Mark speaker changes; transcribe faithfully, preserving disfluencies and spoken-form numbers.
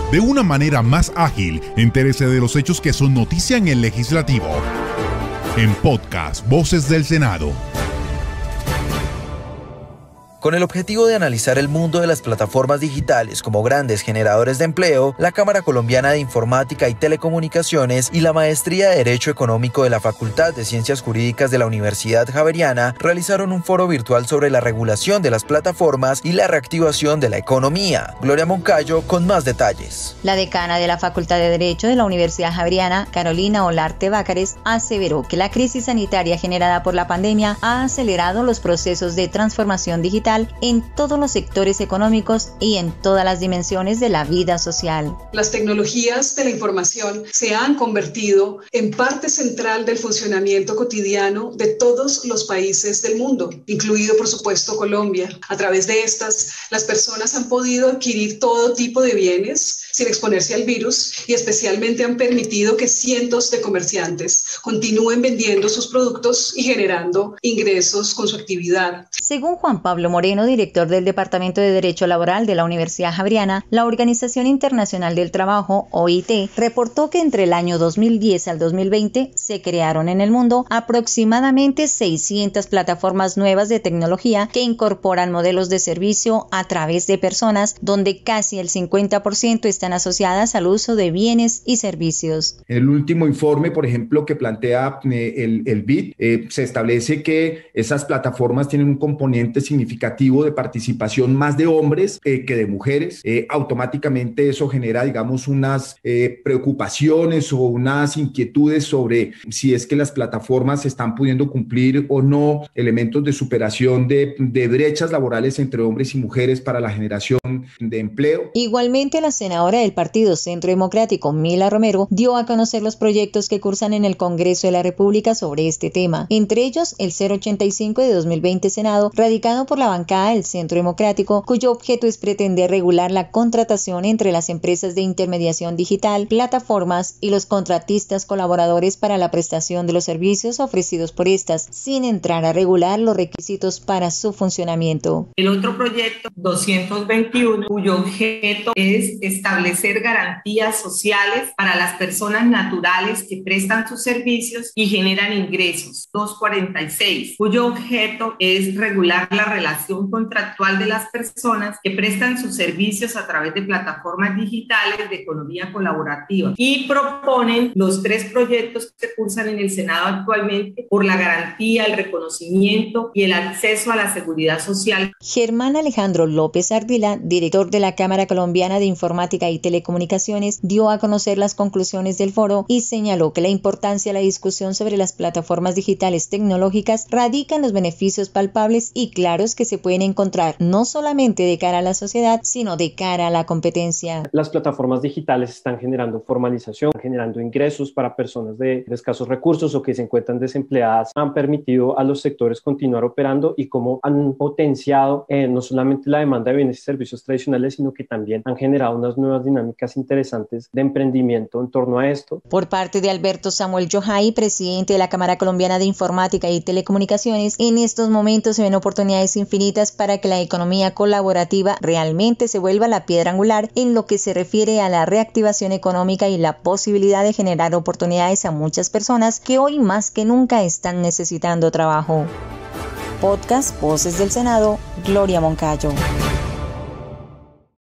Speaker 1: De una manera más ágil, entérese de los hechos que son noticia en el legislativo. En podcast Voces del Senado.
Speaker 2: Con el objetivo de analizar el mundo de las plataformas digitales como grandes generadores de empleo, la Cámara Colombiana de Informática y Telecomunicaciones y la Maestría de Derecho Económico de la Facultad de Ciencias Jurídicas de la Universidad Javeriana realizaron un foro virtual sobre la regulación de las plataformas y la reactivación de la economía. Gloria Moncayo con más detalles.
Speaker 3: La decana de la Facultad de Derecho de la Universidad Javeriana, Carolina Olarte Bácares, aseveró que la crisis sanitaria generada por la pandemia ha acelerado los procesos de transformación digital en todos los sectores económicos y en todas las dimensiones de la vida social.
Speaker 4: Las tecnologías de la información se han convertido en parte central del funcionamiento cotidiano de todos los países del mundo, incluido por supuesto Colombia. A través de estas, las personas han podido adquirir todo tipo de bienes sin exponerse al virus y especialmente han permitido que cientos de comerciantes continúen vendiendo sus productos y generando ingresos con su actividad.
Speaker 3: Según Juan Pablo Moreno, director del Departamento de Derecho Laboral de la Universidad Javeriana, la Organización Internacional del Trabajo, O I T, reportó que entre el año dos mil diez al dos mil veinte se crearon en el mundo aproximadamente seiscientas plataformas nuevas de tecnología que incorporan modelos de servicio a través de personas, donde casi el cincuenta por ciento están asociadas al uso de bienes y servicios.
Speaker 5: El último informe, por ejemplo, que plantea eh, el, el B I D, eh, se establece que esas plataformas tienen un componente significativo de participación más de hombres eh, que de mujeres. Eh, automáticamente eso genera, digamos, unas eh, preocupaciones o unas inquietudes sobre si es que las plataformas están pudiendo cumplir o no elementos de superación de, de brechas laborales entre hombres y mujeres para la generación de empleo.
Speaker 3: Igualmente, la senadora del Partido Centro Democrático, Mila Romero, dio a conocer los proyectos que cursan en el Congreso de la República sobre este tema. Entre ellos, el cero ochenta y cinco de dos mil veinte Senado, radicado por la bancada del Centro Democrático, cuyo objeto es pretender regular la contratación entre las empresas de intermediación digital, plataformas y los contratistas colaboradores para la prestación de los servicios ofrecidos por estas, sin entrar a regular los requisitos para su funcionamiento.
Speaker 6: El otro proyecto, doscientos veintiuno, cuyo objeto es establecer garantías sociales para las personas naturales que prestan sus servicios y generan ingresos, doscientos cuarenta y seis, cuyo objeto es regular la relación contractual de las personas que prestan sus servicios a través de plataformas digitales de economía colaborativa, y proponen los tres proyectos que cursan en el Senado actualmente por la garantía, el reconocimiento y el acceso a la seguridad social.
Speaker 3: Germán Alejandro López Ardila, director de la Cámara Colombiana de Informática y Telecomunicaciones, dio a conocer las conclusiones del foro y señaló que la importancia de la discusión sobre las plataformas digitales tecnológicas radica en los beneficios palpables y claros que se pueden encontrar no solamente de cara a la sociedad, sino de cara a la competencia.
Speaker 7: Las plataformas digitales están generando formalización, generando ingresos para personas de, de escasos recursos o que se encuentran desempleadas, han permitido a los sectores continuar operando y como han potenciado eh, no solamente la demanda de bienes y servicios tradicionales, sino que también han generado unas nuevas dinámicas interesantes de emprendimiento en torno a esto.
Speaker 3: Por parte de Alberto Samuel Yojay, presidente de la Cámara Colombiana de Informática y Telecomunicaciones, en estos momentos se ven oportunidades infinitas para que la economía colaborativa realmente se vuelva la piedra angular en lo que se refiere a la reactivación económica y la posibilidad de generar oportunidades a muchas personas que hoy más que nunca están necesitando trabajo. Podcast Voces del Senado, Gloria Moncayo.